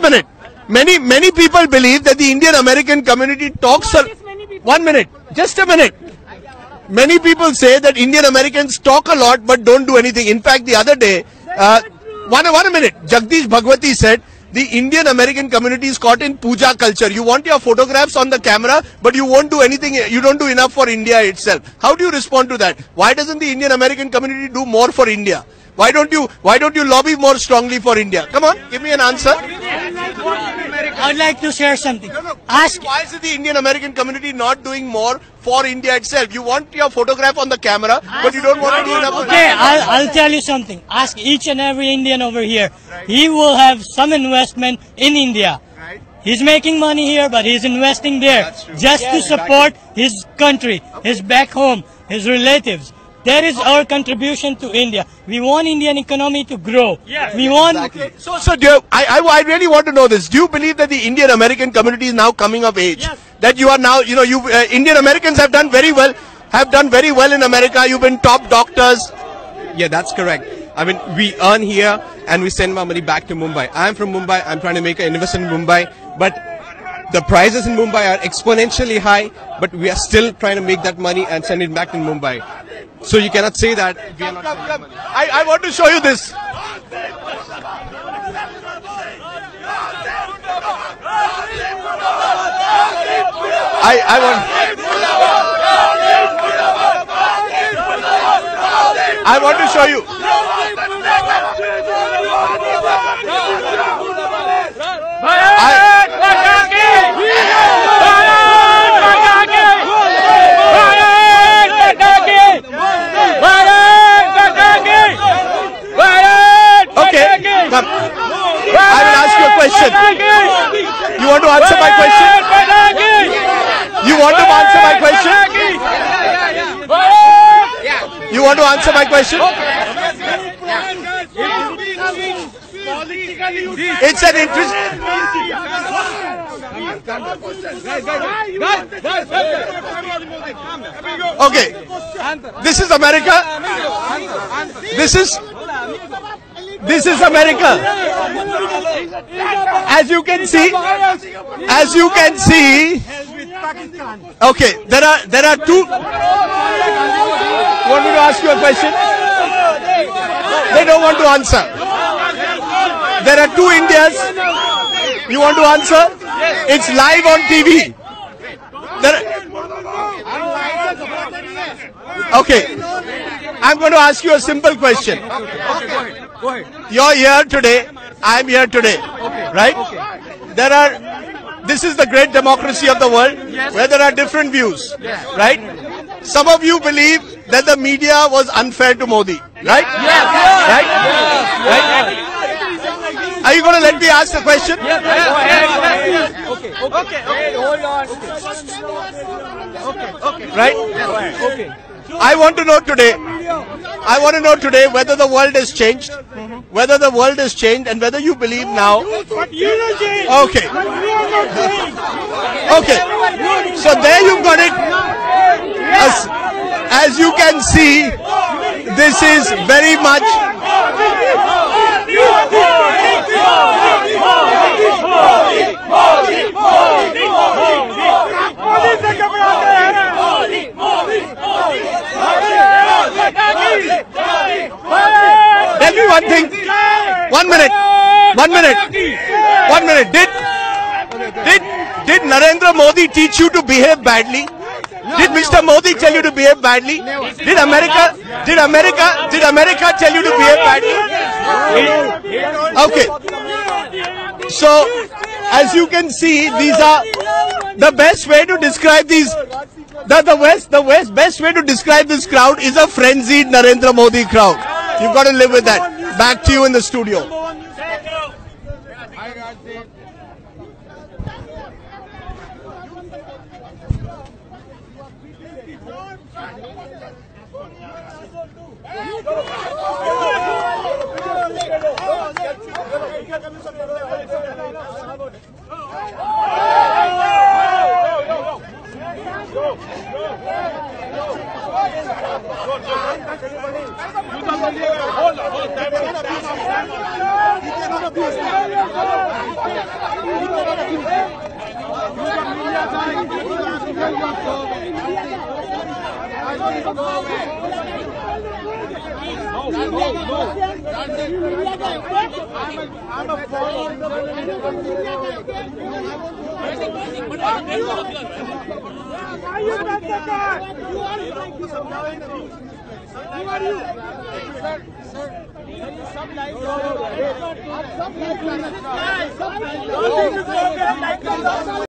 minute. Many people believe that the Indian American community talks. 1 minute. Just a minute. Many people say that Indian Americans talk a lot but don't do anything. In fact, the other day, one minute, Jagdish Bhagwati said, the Indian American community is caught in puja culture. You want your photographs on the camera, but you won't do anything. You don't do enough for India itself. How do you respond to that? Why doesn't the Indian American community do more for India? Why don't you lobby more strongly for India? Come on, give me an answer. I'd like to share something. Ask why is the Indian American community not doing more for India itself? You want your photograph on the camera, but you don't want to do enough. Okay, I'll tell you something. Ask each and every Indian over here. Right. He will have some investment in India. Right. He's making money here, but he's investing there just to support his country, his back home, his relatives. That is our contribution to India. We want Indian economy to grow. Yes. We want. Exactly. So I really want to know this. Do you believe that the Indian American community is now coming of age? Yes. That you are now, Indian Americans have done very well in America. You've been top doctors. Yeah, that's correct. I mean, we earn here and we send our money back to Mumbai. I'm from Mumbai. I'm trying to make an investment in Mumbai, but the prices in Mumbai are exponentially high, but we are still trying to make that money and send it back to Mumbai. So you cannot say that we are not making money. I want to show you this. I want to show you. Come. I will ask you a question. You want to answer my question? You want to answer my question? You want to answer my question? It's an interesting. Okay. This is America. This is America. As you can see. Okay, there are two. You want me to ask you a question? They don't want to answer. There are two Indias. You want to answer? It's live on TV. Okay. I'm going to ask you a simple question. Go ahead. You're here today. I'm here today. Right? This is the great democracy of the world, where there are different views. Right? Some of you believe that the media was unfair to Modi. Right? Right? Are you going to let me ask the question? Okay. Hold on. Right? Okay. I want to know today whether the world has changed, and whether you believe now. Okay. So there you've got it. As you can see, this is very much. Tell me one thing. 1 minute. Did Narendra Modi teach you to behave badly? Did Mr. Modi tell you to behave badly? Did America tell you to behave badly? Okay. So, as you can see, these are the best way to describe these. The best way to describe this crowd is a frenzied Narendra Modi crowd. You've got to live with that. Back to you in the studio. Hold on. I'm a follower Why you back the car? Who are you? Who are you? Sir, सब live